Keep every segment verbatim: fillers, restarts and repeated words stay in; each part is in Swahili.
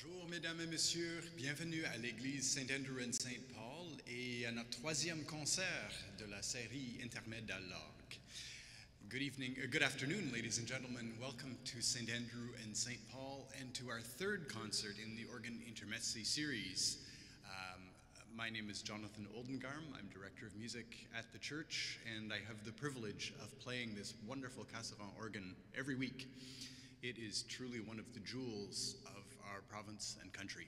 Bonjour mesdames et messieurs, bienvenue à l'église Saint-Andrew and Saint Paul et à notre troisième concert de la série Intermède à l'orgue. Good evening, uh, good afternoon ladies and gentlemen, welcome to Saint Andrew and Saint Paul and to our third concert in the Organ Intermezzi series. Um, my name is Jonathan Oldengarm, I'm Director of Music at the church and I have the privilege of playing this wonderful Cassavant organ every week. It is truly one of the jewels of our province and country.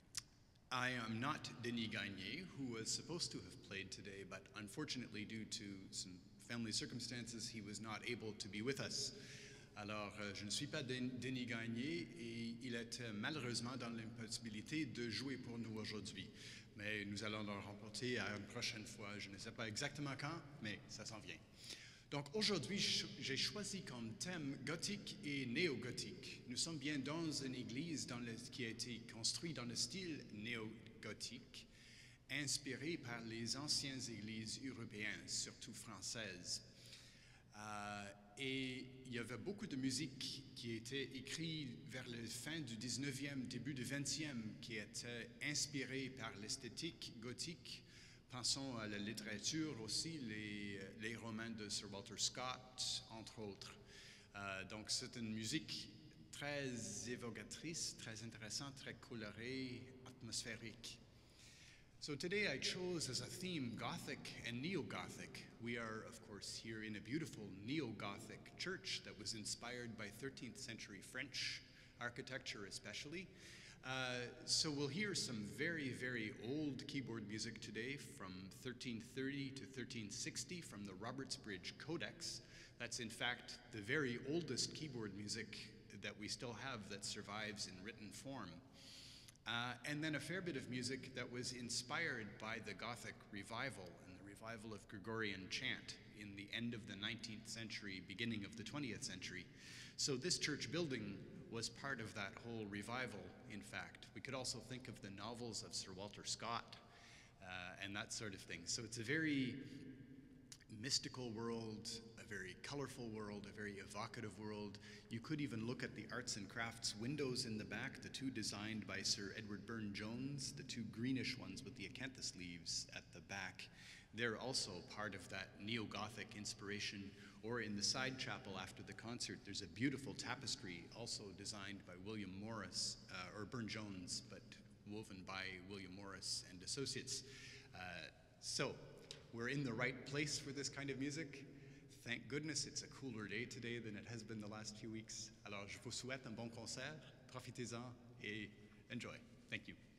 I am not Denis Gagné, who was supposed to have played today, but unfortunately due to some family circumstances, he was not able to be with us. Alors, euh, je ne suis pas Denis Gagné et il est malheureusement dans l'impossibilité de jouer pour nous aujourd'hui. Mais nous allons le remporter à une prochaine fois. Je ne sais pas exactement quand, mais ça s'en vient. Donc aujourd'hui, j'ai choisi comme thème gothique et néo-gothique. Nous sommes bien dans une église dans le, qui a été construite dans le style néo-gothique, inspiré par les anciennes églises européennes, surtout françaises. Euh, et il y avait beaucoup de musique qui était écrite vers la fin du dix-neuvième, début du vingtième, qui était inspirée par l'esthétique gothique. Pensons à la littérature aussi, les, les romans de Sir Walter Scott, entre autres. Euh, donc c'est une musique très évocatrice, très intéressante, très colorée, atmosphérique. So today I chose as a theme Gothic and Neo-Gothic. We are, of course, here in a beautiful Neo-Gothic church that was inspired by thirteenth century French architecture especially. Uh, so we'll hear some very, very old keyboard music today from thirteen thirty to thirteen sixty from the Robertsbridge Codex. That's in fact the very oldest keyboard music that we still have that survives in written form. Uh, and then a fair bit of music that was inspired by the Gothic revival and the revival of Gregorian chant in the end of the nineteenth century, beginning of the twentieth century. So this church building was part of that whole revival, in fact. We could also think of the novels of Sir Walter Scott uh, and that sort of thing. So it's a very mystical world, a very colorful world, a very evocative world. You could even look at the arts and crafts windows in the back, the two designed by Sir Edward Burne-Jones, the two greenish ones with the acanthus leaves at the back. They're also part of that neo-Gothic inspiration. Or in the side chapel after the concert, there's a beautiful tapestry also designed by William Morris, uh, or Burne-Jones, but woven by William Morris and Associates. Uh, so, we're in the right place for this kind of music. Thank goodness it's a cooler day today than it has been the last few weeks. Alors, je vous souhaite un bon concert, profitez-en et enjoy. Thank you.